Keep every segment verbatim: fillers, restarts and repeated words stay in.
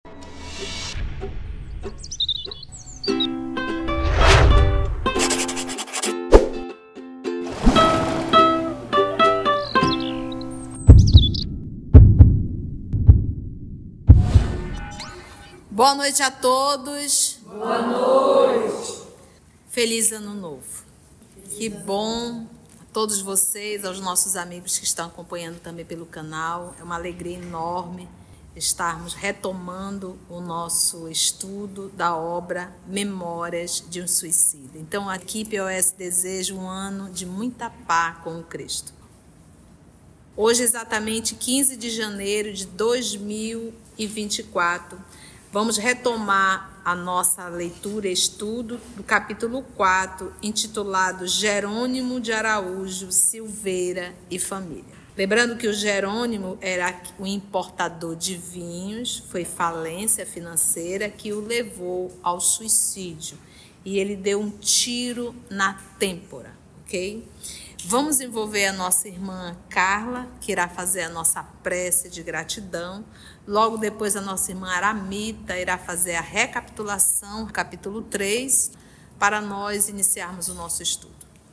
Boa noite a todos. Boa noite. Feliz Ano Novo. Que bom a todos vocês, aos nossos amigos que estão acompanhando também pelo canal. É uma alegria enorme estarmos retomando o nosso estudo da obra Memórias de um Suicida. Então, aqui, P O S deseja um ano de muita paz com o Cristo. Hoje, exatamente quinze de janeiro de dois mil e vinte e quatro, vamos retomar a nossa leitura e estudo do capítulo quatro, intitulado Jerônimo de Araújo Silveira e Família. Lembrando que o Jerônimo era o importador de vinhos, foi falência financeira que o levou ao suicídio. E ele deu um tiro na têmpora, ok? Vamos envolver a nossa irmã Carla, que irá fazer a nossa prece de gratidão. Logo depois, a nossa irmã Aramita irá fazer a recapitulação, capítulo três, para nós iniciarmos o nosso estudo.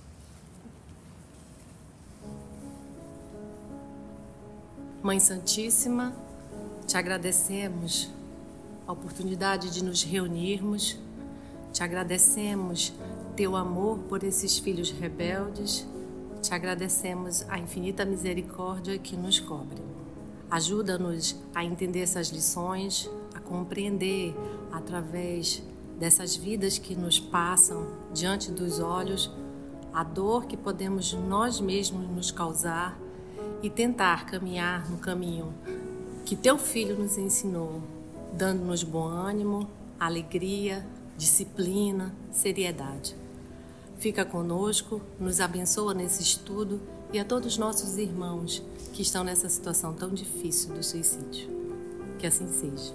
Mãe Santíssima, te agradecemos a oportunidade de nos reunirmos, te agradecemos teu amor por esses filhos rebeldes, te agradecemos a infinita misericórdia que nos cobre. Ajuda-nos a entender essas lições, a compreender através dessas vidas que nos passam diante dos olhos a dor que podemos nós mesmos nos causar e tentar caminhar no caminho que teu Filho nos ensinou, dando-nos bom ânimo, alegria, disciplina, seriedade. Fica conosco, nos abençoa nesse estudo e a todos os nossos irmãos que estão nessa situação tão difícil do suicídio. Que assim seja.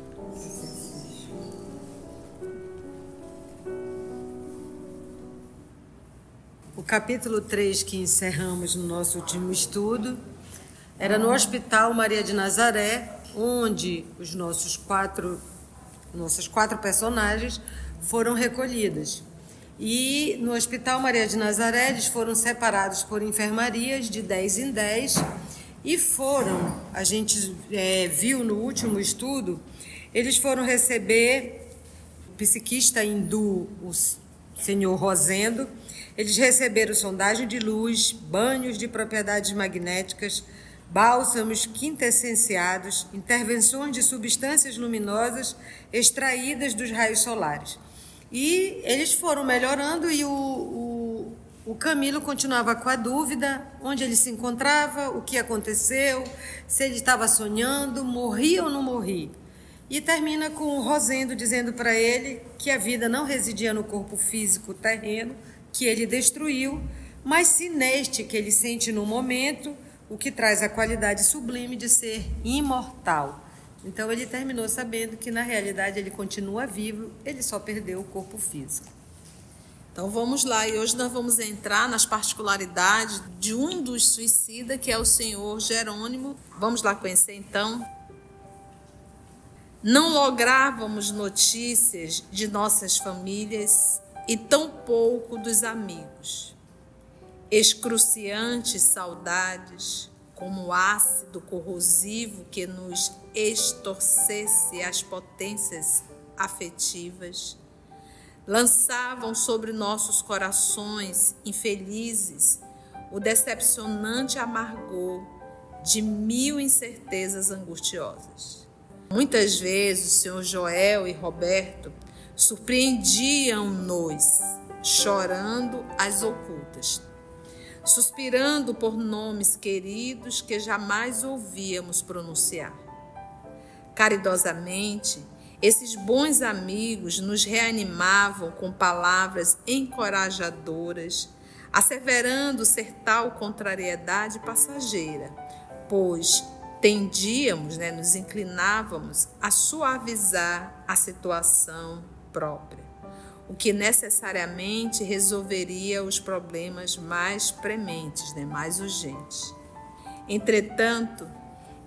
O capítulo três que encerramos no nosso último estudo era no Hospital Maria de Nazaré, onde os nossos quatro, nossas quatro personagens foram recolhidas. E no Hospital Maria de Nazaré eles foram separados por enfermarias de dez em dez e foram, a gente é, viu no último estudo, eles foram receber o psiquista hindu, o senhor Rosendo. Eles receberam sondagem de luz, banhos de propriedades magnéticas, bálsamos quintessenciados, intervenções de substâncias luminosas extraídas dos raios solares. E eles foram melhorando e o, o, o Camilo continuava com a dúvida onde ele se encontrava, o que aconteceu, se ele estava sonhando, morria ou não morria. E termina com o Rosendo dizendo para ele que a vida não residia no corpo físico terreno, que ele destruiu, mas sim neste que ele sente no momento, o que traz a qualidade sublime de ser imortal. Então ele terminou sabendo que na realidade ele continua vivo, ele só perdeu o corpo físico. Então vamos lá, e hoje nós vamos entrar nas particularidades de um dos suicidas, que é o senhor Jerônimo. Vamos lá conhecer então. Não lográvamos notícias de nossas famílias e tampouco dos amigos. Excruciantes saudades, como ácido corrosivo que nos extorcesse as potências afetivas, lançavam sobre nossos corações infelizes o decepcionante amargor de mil incertezas angustiosas. Muitas vezes o senhor Joel e Roberto surpreendiam-nos, chorando às ocultas, suspirando por nomes queridos que jamais ouvíamos pronunciar. Caridosamente, esses bons amigos nos reanimavam com palavras encorajadoras, asseverando ser tal contrariedade passageira, pois tendíamos, né, nos inclinávamos a suavizar a situação própria, o que necessariamente resolveria os problemas mais prementes, né, mais urgentes. Entretanto,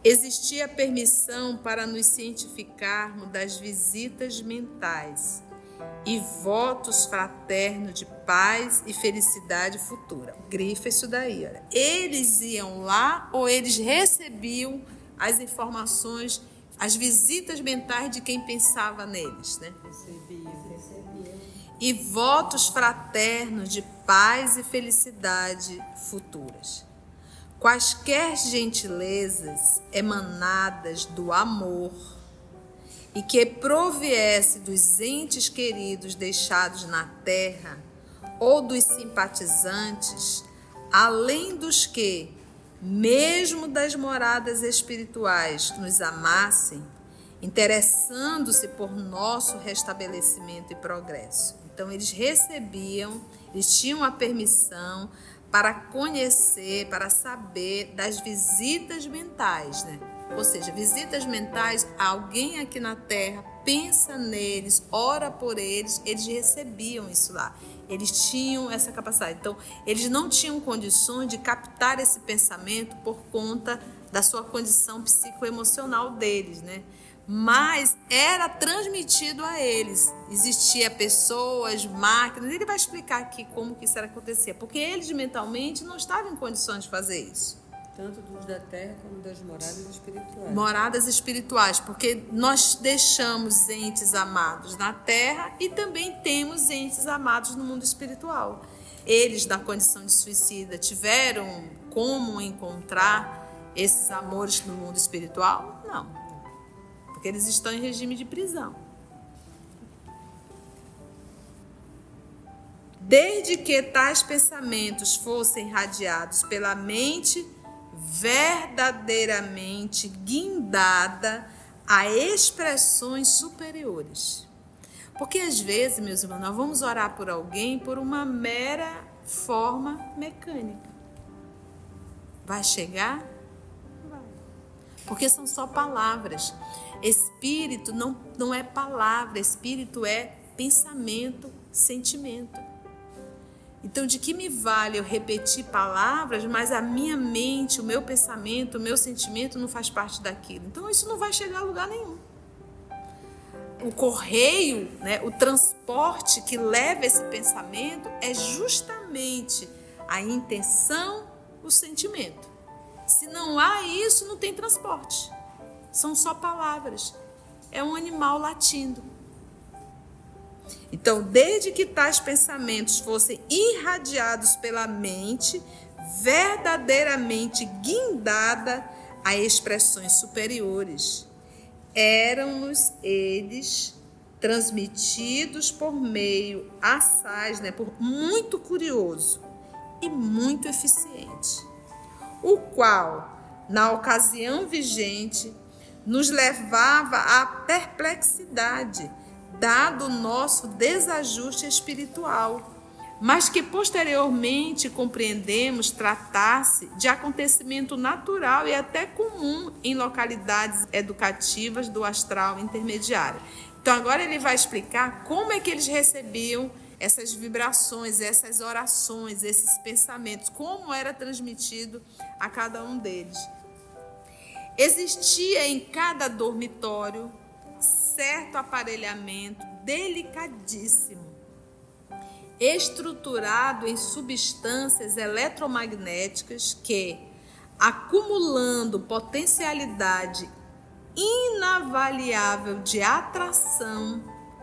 existia permissão para nos cientificarmos das visitas mentais e votos fraternos de paz e felicidade futura. Grifa isso daí, olha. Eles iam lá ou eles recebiam as informações, as visitas mentais de quem pensava neles, né? Recebiam. E votos fraternos de paz e felicidade futuras. Quaisquer gentilezas emanadas do amor e que proviesse dos entes queridos deixados na terra ou dos simpatizantes, além dos que, mesmo das moradas espirituais, nos amassem, interessando-se por nosso restabelecimento e progresso. Então, eles recebiam, eles tinham a permissão para conhecer, para saber das visitas mentais, né? Ou seja, visitas mentais, alguém aqui na Terra pensa neles, ora por eles, eles recebiam isso lá. Eles tinham essa capacidade. Então, eles não tinham condições de captar esse pensamento por conta da sua condição psicoemocional deles, né? Mas era transmitido a eles. Existia pessoas, máquinas. Ele vai explicar aqui como que isso acontecia, porque eles mentalmente não estavam em condições de fazer isso. Tanto dos da terra como das moradas espirituais. Moradas espirituais, porque nós deixamos entes amados na terra e também temos entes amados no mundo espiritual. Eles, na condição de suicida, tiveram como encontrar esses amores no mundo espiritual? Não. Porque eles estão em regime de prisão. Desde que tais pensamentos fossem irradiados pela mente verdadeiramente guindada a expressões superiores. Porque às vezes, meus irmãos, nós vamos orar por alguém por uma mera forma mecânica. Vai chegar? Vai. Porque são só palavras. Espírito não, não é palavra, espírito é pensamento, sentimento. Então, de que me vale eu repetir palavras, mas a minha mente, o meu pensamento, o meu sentimento não faz parte daquilo? Então, isso não vai chegar a lugar nenhum. O correio, né, o transporte que leva esse pensamento é justamente a intenção, o sentimento. Se não há isso, não tem transporte. São só palavras. É um animal latindo. Então, desde que tais pensamentos fossem irradiados pela mente, verdadeiramente guindada a expressões superiores, eram-nos eles transmitidos por meio assaz, né, por muito curioso e muito eficiente, o qual, na ocasião vigente, nos levava à perplexidade, dado o nosso desajuste espiritual, mas que posteriormente compreendemos tratar-se de acontecimento natural e até comum em localidades educativas do astral intermediário. Então agora ele vai explicar como é que eles recebiam essas vibrações, essas orações, esses pensamentos, como era transmitido a cada um deles. Existia em cada dormitório certo aparelhamento delicadíssimo, estruturado em substâncias eletromagnéticas que, acumulando potencialidade inavaliável de atração,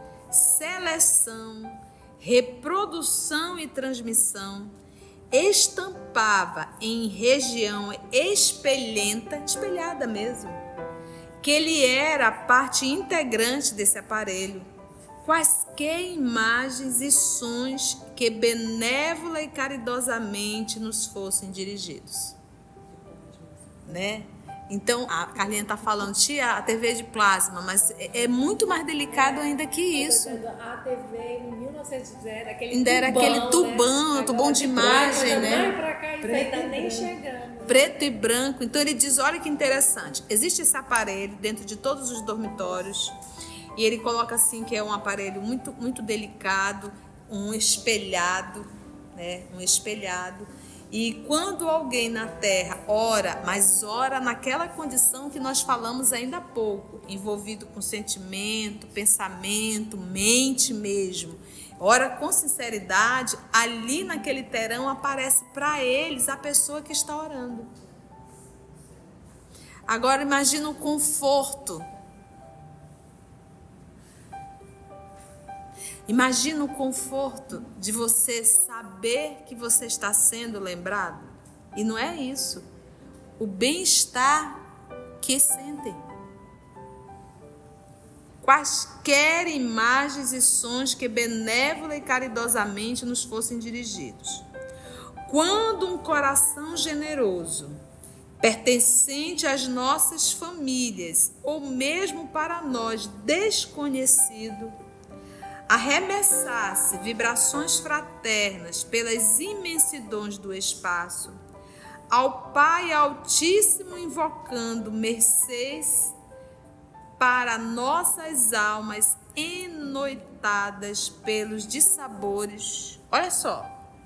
seleção, reprodução e transmissão, estampava em região espelhenta, espelhada mesmo, que ele era a parte integrante desse aparelho, quaisquer imagens e sons que benévola e caridosamente nos fossem dirigidos. Né? Então, a Carlinha está falando, tia, a T V de plasma, mas é, é muito mais delicado ainda que isso. A T V em mil e novecentos era aquele ainda era tubão, aquele tubão, né? tubão de imagem, né? Pra cá, isso aí tá nem chegando. Preto e branco. Então ele diz, olha que interessante, existe esse aparelho dentro de todos os dormitórios e ele coloca assim que é um aparelho muito, muito delicado, um espelhado, né? Um espelhado, E quando alguém na terra ora, mas ora naquela condição que nós falamos ainda há pouco, envolvido com sentimento, pensamento, mente mesmo, ora com sinceridade, ali naquele terão aparece para eles a pessoa que está orando. Agora imagina o conforto. Imagina o conforto de você saber que você está sendo lembrado. E não é isso. O bem-estar que sentem. Quaisquer imagens e sons que benévola e caridosamente nos fossem dirigidos. Quando um coração generoso, pertencente às nossas famílias, ou mesmo para nós desconhecido, arremessasse vibrações fraternas pelas imensidões do espaço, ao Pai Altíssimo invocando mercês para nossas almas enoitadas pelos dissabores. Olha só,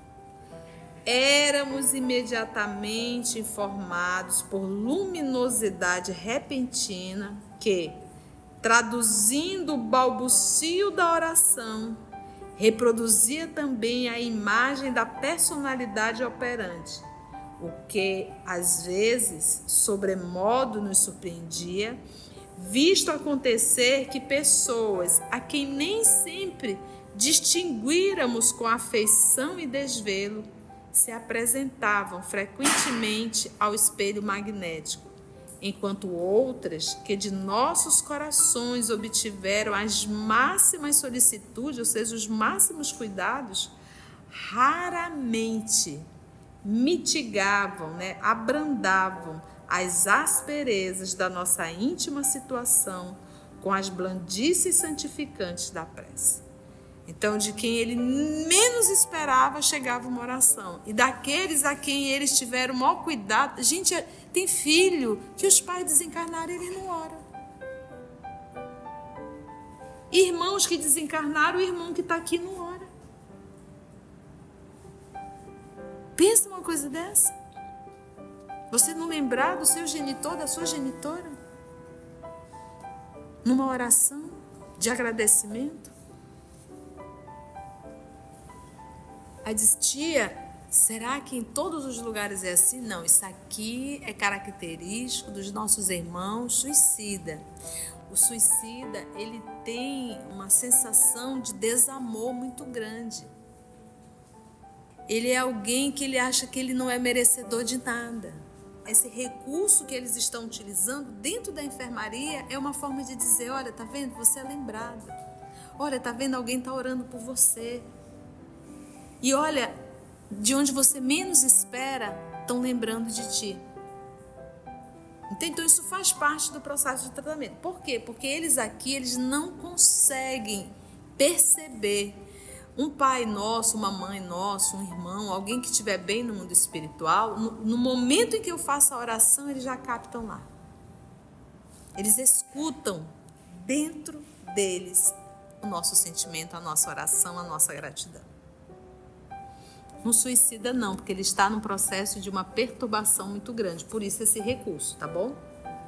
éramos imediatamente informados por luminosidade repentina que, traduzindo o balbucio da oração, reproduzia também a imagem da personalidade operante, o que, às vezes, sobremodo nos surpreendia, visto acontecer que pessoas a quem nem sempre distinguíramos com afeição e desvelo se apresentavam frequentemente ao espelho magnético, enquanto outras que de nossos corações obtiveram as máximas solicitudes, ou seja, os máximos cuidados, raramente mitigavam, né, abrandavam as asperezas da nossa íntima situação com as blandices santificantes da prece. Então, de quem ele menos esperava, chegava uma oração. E daqueles a quem eles tiveram o maior cuidado... Gente, tem filho que os pais desencarnaram e ele não ora. Irmãos que desencarnaram, o irmão que está aqui não ora. Pensa uma coisa dessa. Você não lembrar do seu genitor, da sua genitora? Numa oração de agradecimento? Aí diz, tia, será que em todos os lugares é assim? Não, isso aqui é característico dos nossos irmãos suicida. O suicida, ele tem uma sensação de desamor muito grande. Ele é alguém que ele acha que ele não é merecedor de nada. Esse recurso que eles estão utilizando dentro da enfermaria é uma forma de dizer, olha, tá vendo? Você é lembrado. Olha, tá vendo? Alguém tá orando por você. E olha, de onde você menos espera, estão lembrando de ti. Então isso faz parte do processo de tratamento. Por quê? Porque eles aqui, eles não conseguem perceber um pai nosso, uma mãe nossa, um irmão, alguém que estiver bem no mundo espiritual, no, no momento em que eu faço a oração, eles já captam lá. Eles escutam dentro deles o nosso sentimento, a nossa oração, a nossa gratidão. Um suicida não, porque ele está num processo de uma perturbação muito grande. Por isso esse recurso, tá bom?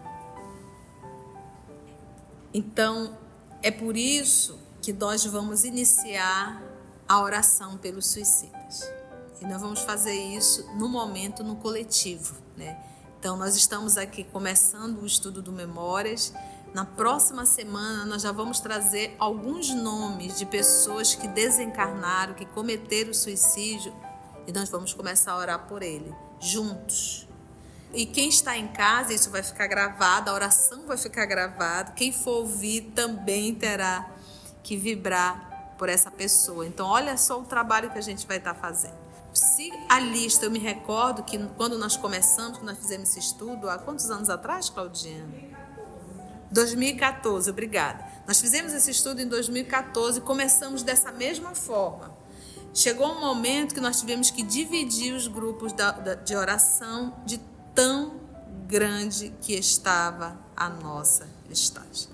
Então, é por isso que nós vamos iniciar a oração pelos suicidas. E nós vamos fazer isso no momento, no coletivo, né? Então, nós estamos aqui começando o estudo do Memórias. Na próxima semana, nós já vamos trazer alguns nomes de pessoas que desencarnaram, que cometeram suicídio, e nós vamos começar a orar por ele, juntos. E quem está em casa, isso vai ficar gravado, a oração vai ficar gravada. Quem for ouvir também terá que vibrar por essa pessoa. Então, olha só o trabalho que a gente vai estar fazendo. Se a lista, eu me recordo que quando nós começamos, que nós fizemos esse estudo, há quantos anos atrás, Claudiana? dois mil e quatorze, obrigada. Nós fizemos esse estudo em dois mil e quatorze e começamos dessa mesma forma. Chegou um momento que nós tivemos que dividir os grupos da, da, de oração de tão grande que estava a nossa listagem.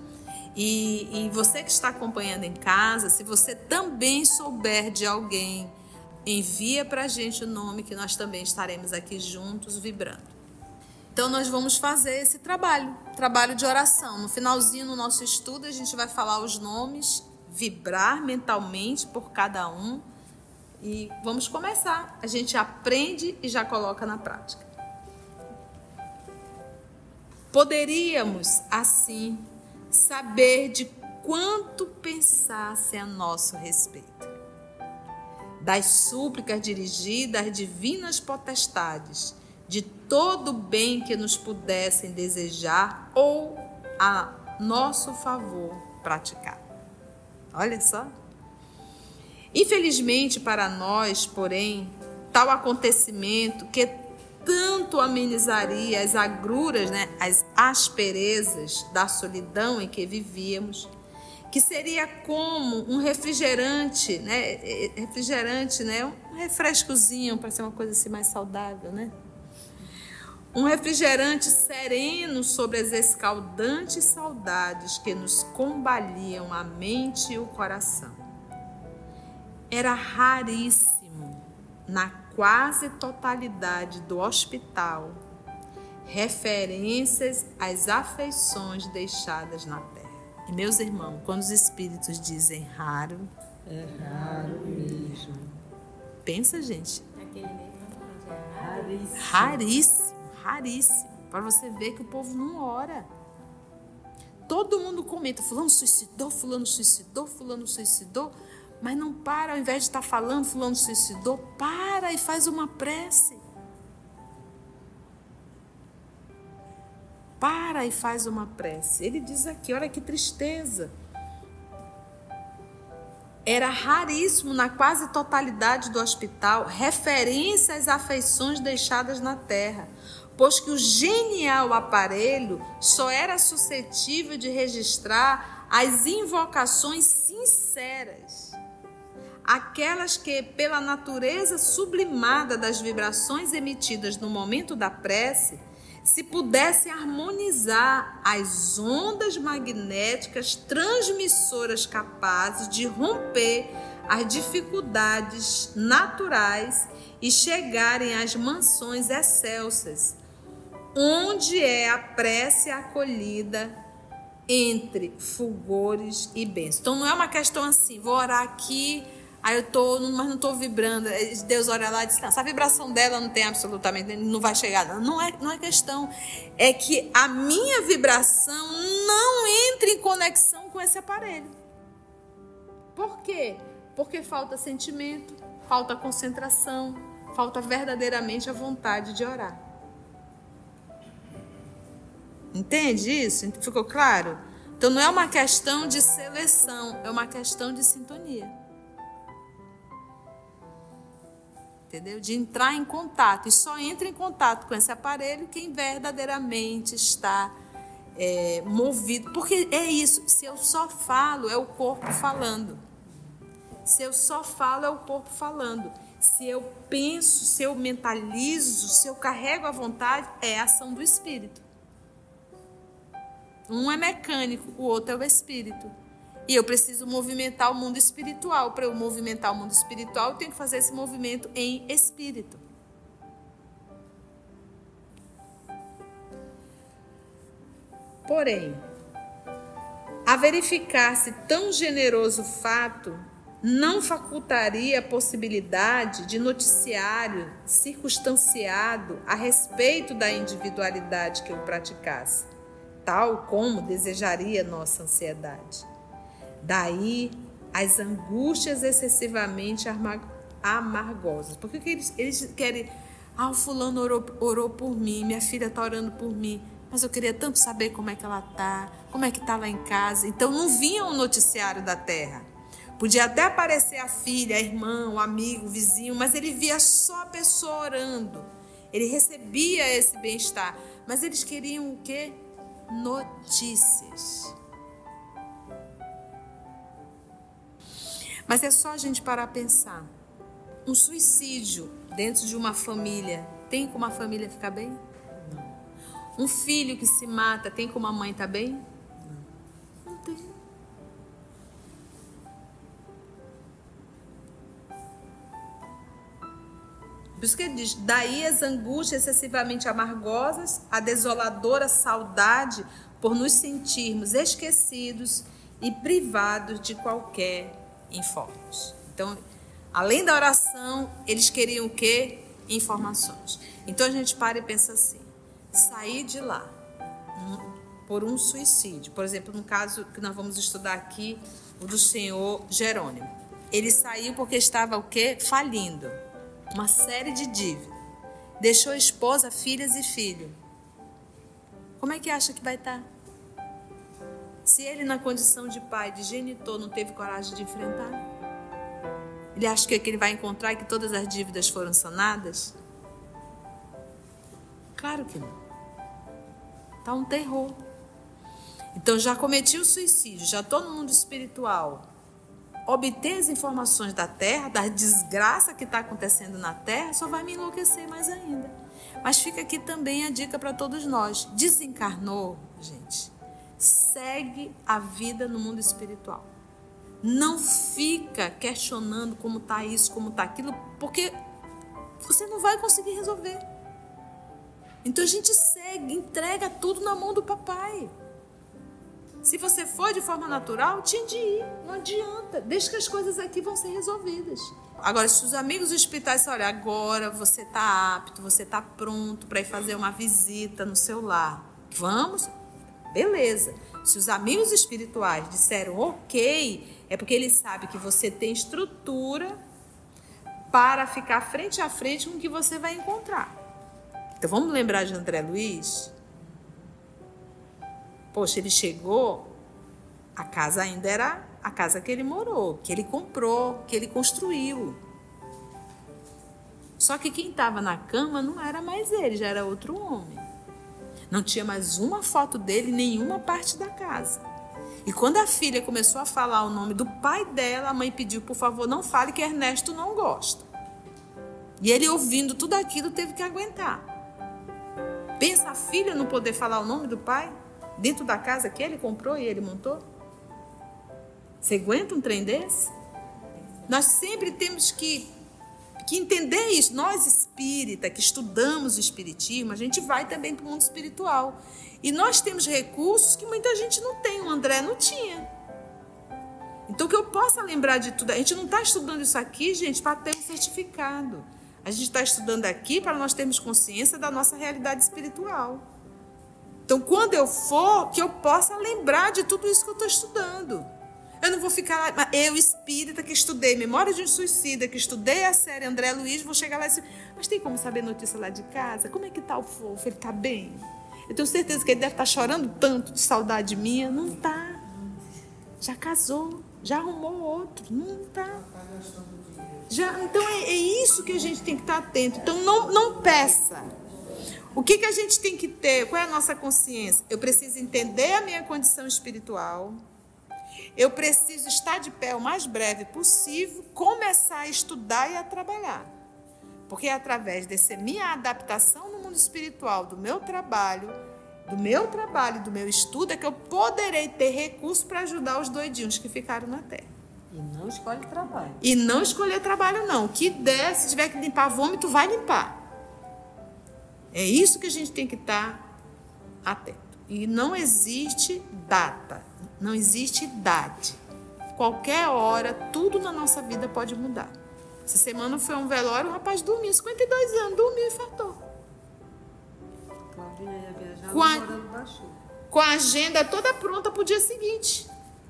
E, e você que está acompanhando em casa, se você também souber de alguém envia para a gente o nome que nós também estaremos aqui juntos vibrando. Então nós vamos fazer esse trabalho, trabalho de oração. No finalzinho do nosso estudo a gente vai falar os nomes, vibrar mentalmente por cada um e vamos começar. A gente aprende e já coloca na prática. Poderíamos, assim, saber de quanto pensasse a nosso respeito, das súplicas dirigidas às divinas potestades, de todo o bem que nos pudessem desejar ou a nosso favor praticar. Olha só. Infelizmente para nós, porém, tal acontecimento que tanto amenizaria as agruras, né, as asperezas da solidão em que vivíamos, que seria como um refrigerante, né, refrigerante, né, um refrescozinho para ser uma coisa assim mais saudável, né? Um refrigerante sereno sobre as escaldantes saudades que nos combaliam a mente e o coração. Era raríssimo, na quase totalidade do hospital, referências às afeições deixadas na terra. E, meus irmãos, quando os espíritos dizem raro, é raro mesmo. Pensa, gente. Aquele mesmo é raríssimo. Raríssimo. Raríssimo, para você ver que o povo não ora. Todo mundo comenta, fulano suicidou, fulano suicidou, fulano suicidou, mas não para, ao invés de estar falando, fulano suicidou, para e faz uma prece. Para e faz uma prece. Ele diz aqui, olha que tristeza. Era raríssimo na quase totalidade do hospital referência às afeições deixadas na terra, pois que o genial aparelho só era suscetível de registrar as invocações sinceras, aquelas que, pela natureza sublimada das vibrações emitidas no momento da prece, se pudessem harmonizar as ondas magnéticas transmissoras capazes de romper as dificuldades naturais e chegarem às mansões excelsas, onde é a prece acolhida entre fulgores e bênçãos. Então não é uma questão assim, vou orar aqui, aí eu tô, mas não estou vibrando. Deus olha lá e diz, não, essa vibração dela não tem absolutamente, não vai chegar. Não, não, é, não é questão, é que a minha vibração não entre em conexão com esse aparelho. Por quê? Porque falta sentimento, falta concentração, falta verdadeiramente a vontade de orar. Entende isso? Ficou claro? Então não é uma questão de seleção, é uma questão de sintonia. Entendeu? De entrar em contato. E só entra em contato com esse aparelho quem verdadeiramente está é, movido. Porque é isso, se eu só falo, é o corpo falando. Se eu só falo, é o corpo falando. Se eu penso, se eu mentalizo, se eu carrego a vontade, é a ação do espírito. Um é mecânico, o outro é o espírito. E eu preciso movimentar o mundo espiritual. Para eu movimentar o mundo espiritual, eu tenho que fazer esse movimento em espírito. Porém, a verificar-se tão generoso fato, não facultaria a possibilidade de noticiário circunstanciado a respeito da individualidade que eu praticasse, tal como desejaria nossa ansiedade. Daí as angústias excessivamente amargosas. Porque eles, eles querem, ah, o fulano orou, orou por mim, minha filha está orando por mim, mas eu queria tanto saber como é que ela está, como é que está lá em casa. Então não vinha o noticiário da terra. Podia até aparecer a filha, a irmã, o amigo, o vizinho, mas ele via só a pessoa orando. Ele recebia esse bem-estar. Mas eles queriam o quê? Notícias. Mas é só a gente parar a pensar. Um suicídio dentro de uma família, tem como a família ficar bem? Não. Um filho que se mata, tem como a mãe estar bem? Não. Não tem. Por isso que ele diz, daí as angústias excessivamente amargosas, a desoladora saudade por nos sentirmos esquecidos e privados de qualquer informação. Então, além da oração, eles queriam o quê? Informações. Então a gente para e pensa assim, sair de lá por um suicídio, por exemplo, no caso que nós vamos estudar aqui, o do senhor Jerônimo. Ele saiu porque estava o quê? Falindo. Uma série de dívidas. Deixou esposa, filhas e filho. Como é que acha que vai estar? Se ele, na condição de pai, de genitor, não teve coragem de enfrentar? Ele acha que, que ele vai encontrar e que todas as dívidas foram sanadas? Claro que não. Está um terror. Então, já cometi o suicídio, já estou no mundo espiritual. Obter as informações da terra, da desgraça que está acontecendo na terra, só vai me enlouquecer mais ainda. Mas fica aqui também a dica para todos nós. Desencarnou, gente, segue a vida no mundo espiritual. Não fica questionando como está isso, como está aquilo, porque você não vai conseguir resolver. Então a gente segue, entrega tudo na mão do papai. Se você for de forma natural, tinha de ir, não adianta. Deixa que as coisas aqui vão ser resolvidas. Agora, se os amigos hospitais disserem, olha, agora você está apto, você está pronto para ir fazer uma visita no seu lar. Vamos? Beleza. Se os amigos espirituais disseram ok, é porque eles sabem que você tem estrutura para ficar frente a frente com o que você vai encontrar. Então, vamos lembrar de André Luiz? Poxa, ele chegou, a casa ainda era a casa que ele morou, que ele comprou, que ele construiu. Só que quem estava na cama não era mais ele, já era outro homem. Não tinha mais uma foto dele em nenhuma parte da casa. E quando a filha começou a falar o nome do pai dela, a mãe pediu, por favor, não fale que Ernesto não gosta. E ele, ouvindo tudo aquilo, teve que aguentar. Pensa a filha não poder falar o nome do pai? Dentro da casa que ele comprou e ele montou? Você aguenta um trem desse? Nós sempre temos que, que entender isso. Nós espírita, que estudamos o espiritismo, a gente vai também para o mundo espiritual. E nós temos recursos que muita gente não tem. O André não tinha. Então, que eu possa lembrar de tudo. A gente não está estudando isso aqui, gente, para ter um certificado. A gente está estudando aqui para nós termos consciência da nossa realidade espiritual. Então, quando eu for, que eu possa lembrar de tudo isso que eu estou estudando. Eu não vou ficar lá, eu espírita que estudei Memória de um Suicida, que estudei a série André Luiz, vou chegar lá e dizer, mas tem como saber notícia lá de casa? Como é que está o fofo? Ele está bem? Eu tenho certeza que ele deve estar chorando tanto de saudade minha. Não está. Já casou, já arrumou outro. Não está. Já, então, é, é isso que a gente tem que estar atento. Então, não, não peça. O que, que a gente tem que ter? Qual é a nossa consciência? Eu preciso entender a minha condição espiritual. Eu preciso estar de pé o mais breve possível, começar a estudar e a trabalhar. Porque é através dessa minha adaptação no mundo espiritual, do meu trabalho, do meu trabalho, do meu estudo, é que eu poderei ter recursos para ajudar os doidinhos que ficaram na Terra. E não escolhe trabalho. E não escolher trabalho, não. O que der, se tiver que limpar vômito, vai limpar. É isso que a gente tem que estar atento. E não existe data, não existe idade. Qualquer hora, tudo na nossa vida pode mudar. Essa semana foi um velório, o rapaz dormiu, cinquenta e dois anos, dormiu e infartou. Claudinha ia viajar Com a, morando baixo. com a agenda toda pronta para o dia seguinte.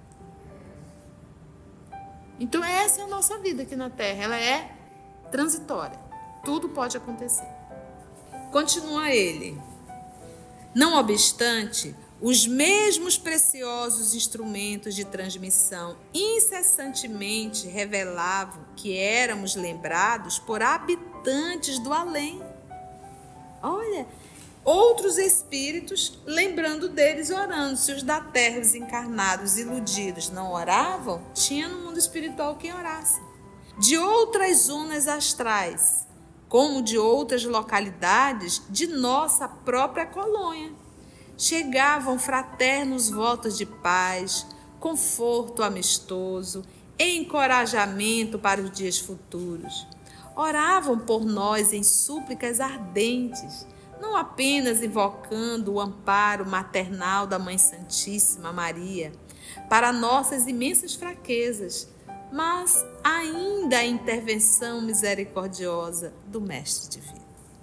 Então essa é a nossa vida aqui na Terra, ela é transitória. Tudo pode acontecer. Continua ele. Não obstante, os mesmos preciosos instrumentos de transmissão incessantemente revelavam que éramos lembrados por habitantes do além. Olha, outros espíritos lembrando deles orando. Se os da terra, os encarnados, iludidos, não oravam, tinha no mundo espiritual quem orasse. De outras zonas astrais, como de outras localidades de nossa própria colônia. Chegavam fraternos votos de paz, conforto amistoso, encorajamento para os dias futuros. oravam por nós em súplicas ardentes, não apenas invocando o amparo maternal da Mãe Santíssima Maria para nossas imensas fraquezas, mas ainda a intervenção misericordiosa do Mestre Divino.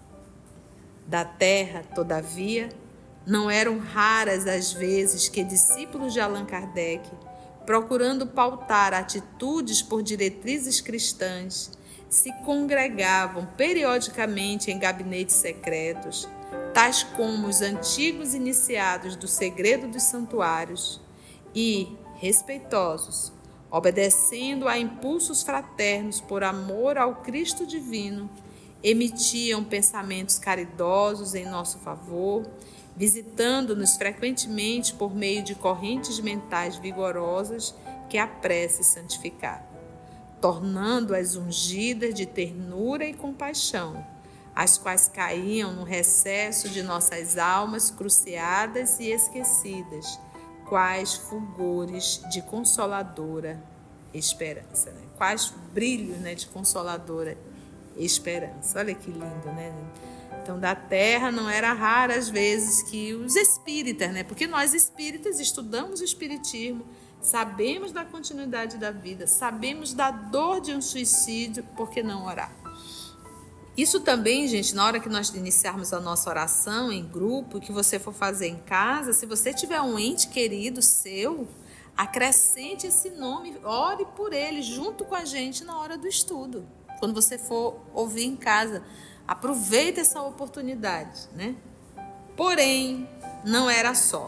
Da terra, todavia, não eram raras as vezes que discípulos de Allan Kardec, procurando pautar atitudes por diretrizes cristãs, se congregavam periodicamente em gabinetes secretos, tais como os antigos iniciados do segredo dos santuários, e, respeitosos, obedecendo a impulsos fraternos por amor ao Cristo divino, emitiam pensamentos caridosos em nosso favor, visitando-nos frequentemente por meio de correntes mentais vigorosas que a prece santificava, tornando-as ungidas de ternura e compaixão, as quais caíam no recesso de nossas almas cruciadas e esquecidas, quais fulgores de consoladora esperança, né? Quais brilhos, né, de consoladora esperança. Olha que lindo, né? Então, da terra não era raro às vezes que os espíritas, né? Porque nós espíritas estudamos o espiritismo, sabemos da continuidade da vida, sabemos da dor de um suicídio, por que não orar? Isso também, gente, na hora que nós iniciarmos a nossa oração em grupo, que você for fazer em casa, se você tiver um ente querido seu, acrescente esse nome, ore por ele junto com a gente na hora do estudo. Quando você for ouvir em casa, aproveite essa oportunidade, né? Porém, não era só.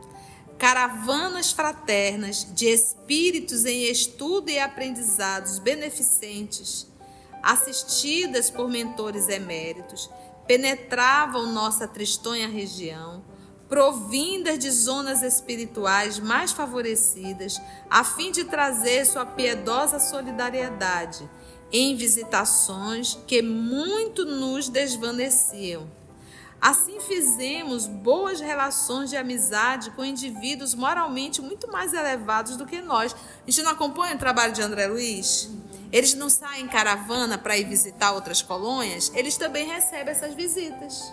Caravanas fraternas de espíritos em estudo e aprendizados beneficentes, assistidas por mentores eméritos, penetravam nossa tristonha região, provindas de zonas espirituais mais favorecidas, a fim de trazer sua piedosa solidariedade em visitações que muito nos desvaneciam. Assim fizemos boas relações de amizade com indivíduos moralmente muito mais elevados do que nós. A gente não acompanha o trabalho de André Luiz? Eles não saem em caravana para ir visitar outras colônias? Eles também recebem essas visitas,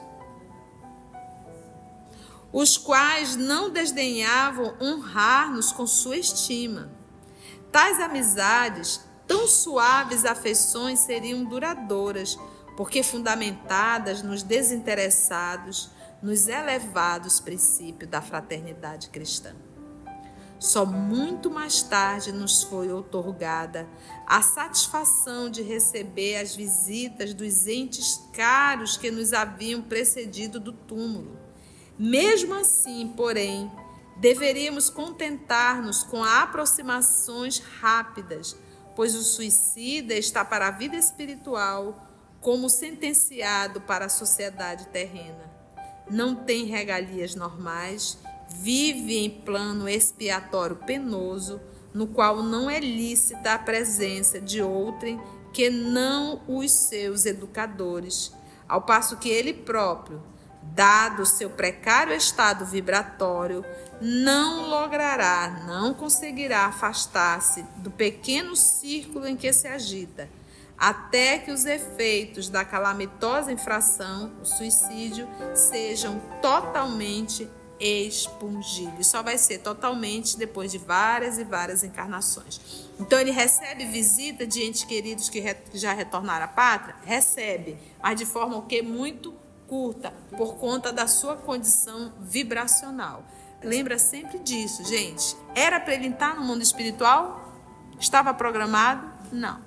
os quais não desdenhavam honrar-nos com sua estima. Tais amizades, tão suaves afeições, seriam duradouras, porque fundamentadas nos desinteressados, nos elevados princípios da fraternidade cristã. Só muito mais tarde nos foi outorgada a satisfação de receber as visitas dos entes caros que nos haviam precedido do túmulo. Mesmo assim, porém, deveríamos contentar-nos com aproximações rápidas, pois o suicida está para a vida espiritual como sentenciado para a sociedade terrena. Não tem regalias normais, vive em plano expiatório penoso, no qual não é lícita a presença de outrem que não os seus educadores, ao passo que ele próprio, dado o seu precário estado vibratório, não logrará, não conseguirá afastar-se do pequeno círculo em que se agita, até que os efeitos da calamitosa infração, o suicídio, sejam totalmente expungidos. Só vai ser totalmente depois de várias e várias encarnações. Então, ele recebe visita de entes queridos que já retornaram à pátria? Recebe, mas de forma o quê? Muito curta, por conta da sua condição vibracional. Lembra sempre disso, gente. Era para ele estar no mundo espiritual? Estava programado? Não.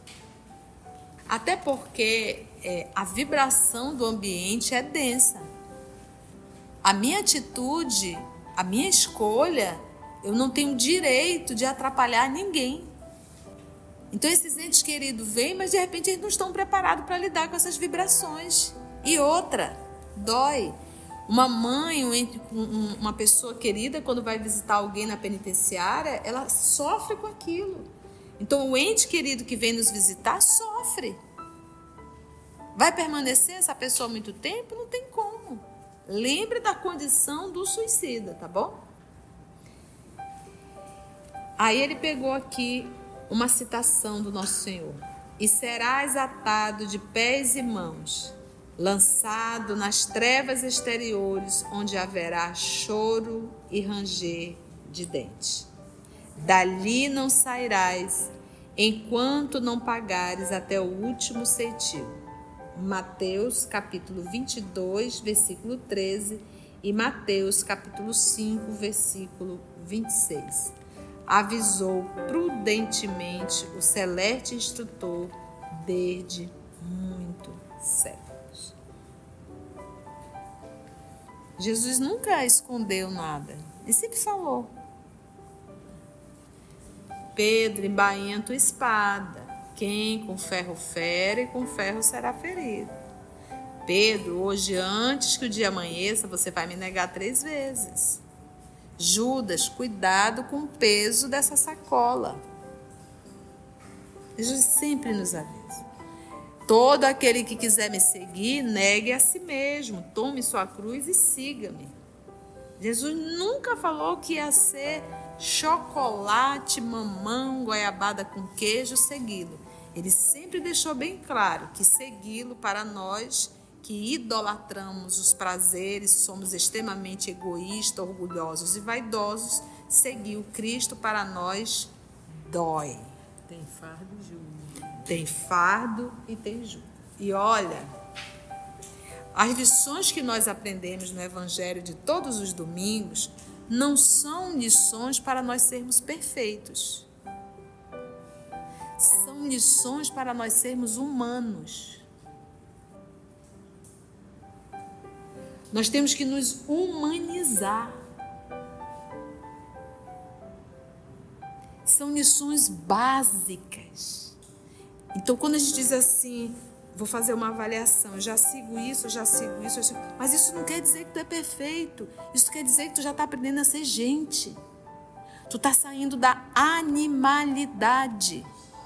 Até porque é, a vibração do ambiente é densa. A minha atitude, a minha escolha, eu não tenho direito de atrapalhar ninguém. Então esses entes queridos vêm, mas de repente eles não estão preparados para lidar com essas vibrações. E outra, dói. Uma mãe, uma pessoa querida, quando vai visitar alguém na penitenciária, ela sofre com aquilo. Então, o ente querido que vem nos visitar sofre. Vai permanecer essa pessoa muito tempo? Não tem como. Lembre da condição do suicida, tá bom? Aí ele pegou aqui uma citação do Nosso Senhor. e serás atado de pés e mãos, lançado nas trevas exteriores, onde haverá choro e ranger de dentes. Dali não sairás, enquanto não pagares até o último ceitil. Mateus capítulo vinte e dois, versículo treze, e Mateus capítulo cinco, versículo vinte e seis. Avisou prudentemente o celeste instrutor desde muito séculos. Jesus nunca escondeu nada, ele sempre falou. Pedro, embainha tua espada, quem com ferro fere, com ferro será ferido. Pedro, hoje antes que o dia amanheça, você vai me negar três vezes. Judas, cuidado com o peso dessa sacola. Jesus sempre nos avisa. Todo aquele que quiser me seguir, negue a si mesmo, tome sua cruz e siga-me. Jesus nunca falou que ia ser chocolate, mamão, goiabada com queijo, segui-lo. Ele sempre deixou bem claro que segui-lo para nós que idolatramos os prazeres, somos extremamente egoístas, orgulhosos e vaidosos, seguir o Cristo para nós dói. Tem fardo e jugo. Tem fardo e tem jugo. E olha, as lições que nós aprendemos no Evangelho de todos os domingos não são lições para nós sermos perfeitos. São lições para nós sermos humanos. Nós temos que nos humanizar. São lições básicas. Então, quando a gente diz assim, vou fazer uma avaliação, eu já sigo isso, eu já sigo isso, eu sigo... mas isso não quer dizer que tu é perfeito. Isso quer dizer que tu já está aprendendo a ser gente. Tu está saindo da animalidade.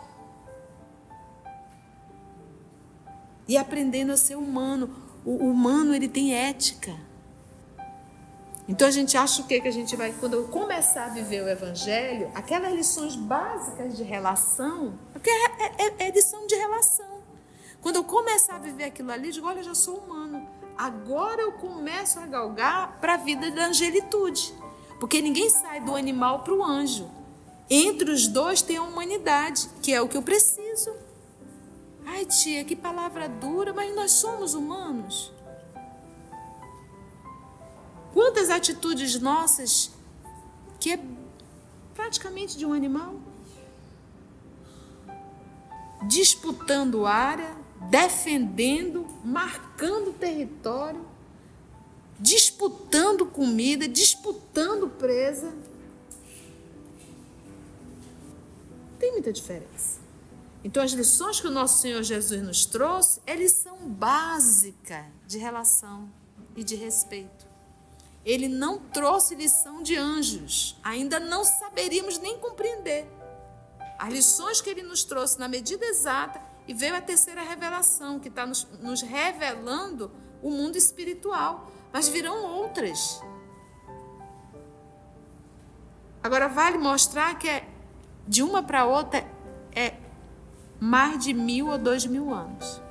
E aprendendo a ser humano. O humano, ele tem ética. Então a gente acha o quê? Que a gente vai, quando eu começar a viver o Evangelho, aquelas lições básicas de relação, porque é, é, é lição de relação. Quando eu começar a viver aquilo ali, eu digo, olha, eu já sou humano. Agora eu começo a galgar para a vida da angelitude. Porque ninguém sai do animal para o anjo. Entre os dois tem a humanidade, que é o que eu preciso. Ai, tia, que palavra dura, mas nós somos humanos. Quantas atitudes nossas que é praticamente de um animal? Disputando área, defendendo, marcando território, disputando comida, disputando presa. Tem muita diferença. Então, as lições que o nosso Senhor Jesus nos trouxe é lição básica de relação e de respeito. Ele não trouxe lição de anjos, ainda não saberíamos nem compreender. As lições que ele nos trouxe na medida exata, e veio a terceira revelação, que está nos, nos revelando o mundo espiritual, mas virão outras. Agora, vale mostrar que é, de uma para outra é mais de mil ou dois mil anos.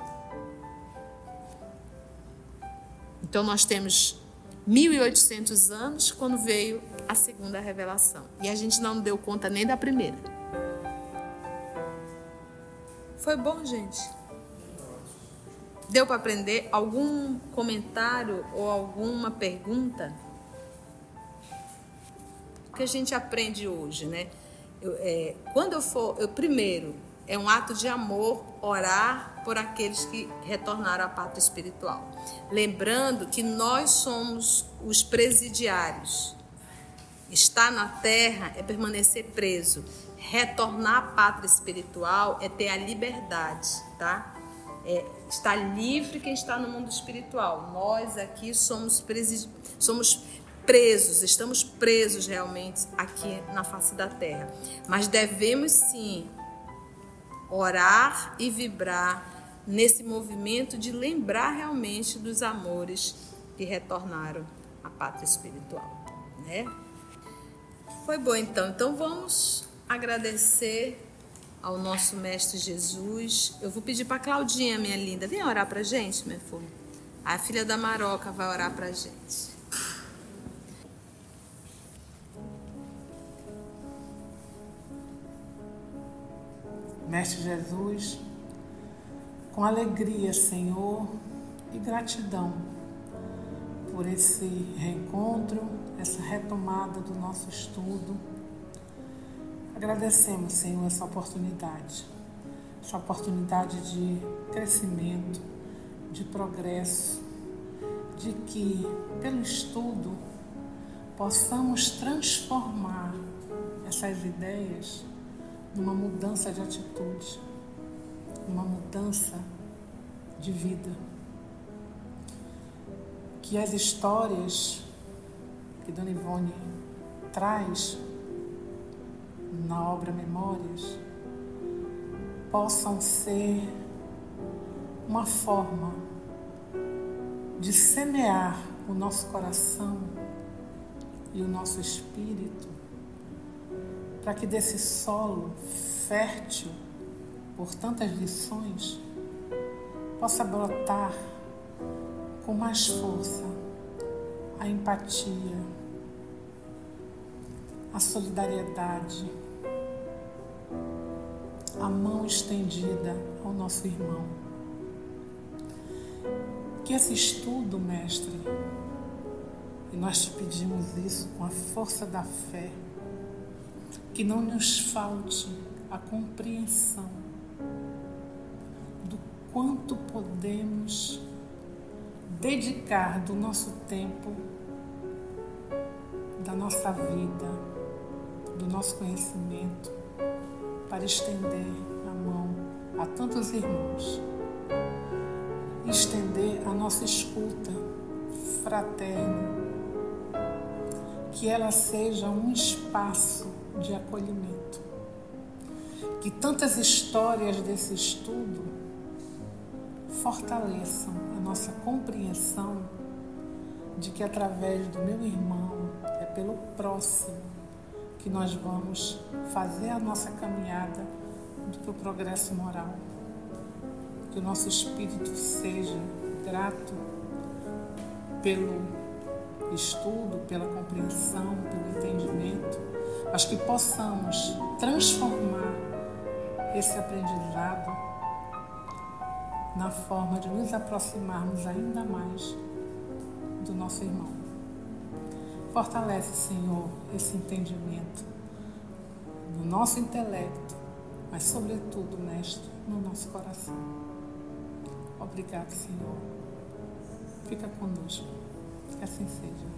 Então, nós temos mil e oitocentos anos quando veio a segunda revelação. E a gente não deu conta nem da primeira. Foi bom, gente? Deu para aprender? Algum comentário ou alguma pergunta? O que a gente aprende hoje, né? Eu, é, quando eu for, eu primeiro... É um ato de amor orar por aqueles que retornaram à pátria espiritual. Lembrando que nós somos os presidiários. Estar na terra é permanecer preso. Retornar à pátria espiritual é ter a liberdade, tá? É estar livre quem está no mundo espiritual. Nós aqui somos, presi... somos presos, estamos presos realmente aqui na face da terra. Mas devemos sim orar e vibrar nesse movimento de lembrar realmente dos amores que retornaram à pátria espiritual, né? Foi bom então. Então vamos agradecer ao nosso Mestre Jesus. Eu vou pedir para Claudinha, minha linda, vem orar para a gente, minha filha. A filha da Maroca vai orar para a gente. Mestre Jesus, com alegria, Senhor, e gratidão por esse reencontro, essa retomada do nosso estudo. Agradecemos, Senhor, essa oportunidade, essa oportunidade de crescimento, de progresso, de que, pelo estudo, possamos transformar essas ideias numa mudança de atitude, numa mudança de vida. Que as histórias que Dona Ivone traz na obra Memórias possam ser uma forma de semear o nosso coração e o nosso espírito, para que desse solo fértil por tantas lições possa brotar com mais força a empatia, a solidariedade, a mão estendida ao nosso irmão. Que esse estudo, Mestre, e nós te pedimos isso com a força da fé, que não nos falte a compreensão do quanto podemos dedicar do nosso tempo, da nossa vida, do nosso conhecimento, para estender a mão a tantos irmãos, estender a nossa escuta fraterna, que ela seja um espaço de acolhimento, que tantas histórias desse estudo fortaleçam a nossa compreensão de que através do meu irmão, é pelo próximo que nós vamos fazer a nossa caminhada para o progresso moral. Que o nosso espírito seja grato pelo estudo, pela compreensão, pelo entendimento, mas que possamos transformar esse aprendizado na forma de nos aproximarmos ainda mais do nosso irmão. Fortalece, Senhor, esse entendimento no nosso intelecto, mas sobretudo, Mestre, no nosso coração. Obrigado, Senhor. Fica conosco. Que assim seja.